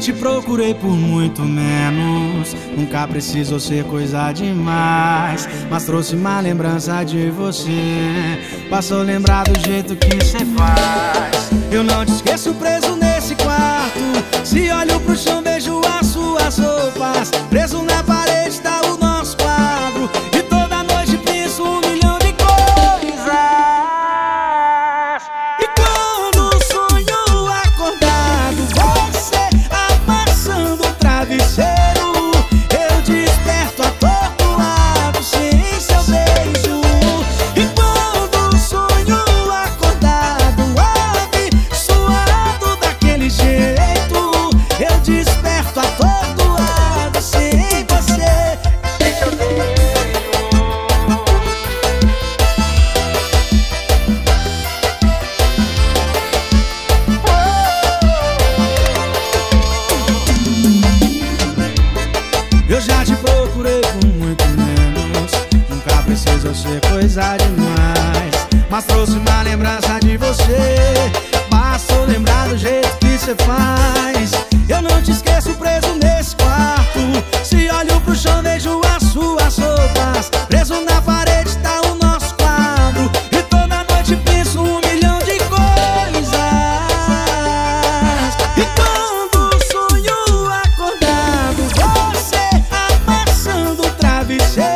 te procurei por muito menos, nunca precisou ser coisa demais, mas trouxe uma lembrança de você. Passou a lembrar do jeito que cê faz. Eu não te esqueço preso nesse quarto. Se olho pro chão vejo as suas roupas. Preso na parede tá o nosso quadro. E toda noite penso 1 milhão de coisas. E quando sonho acordado, você amassando o travesseiro, eu desperto atordoado sem seu beijo. E quando sonho acordado, ave suado daquele jeito, eu desperto atordoado sem você. Deixa eu ver. Eu já te procurei por muito menos, nunca precisou ser coisa demais, mas trouxe uma lembrança de você. Bastou lembrar do jeito que cê faz. Eu não te esqueço preso nesse quarto. Se olho pro chão vejo as suas roupas. Preso na parede tá o nosso quadro. E toda noite penso 1 milhão de coisas. E quando sonho acordado, você amassando o travesseiro,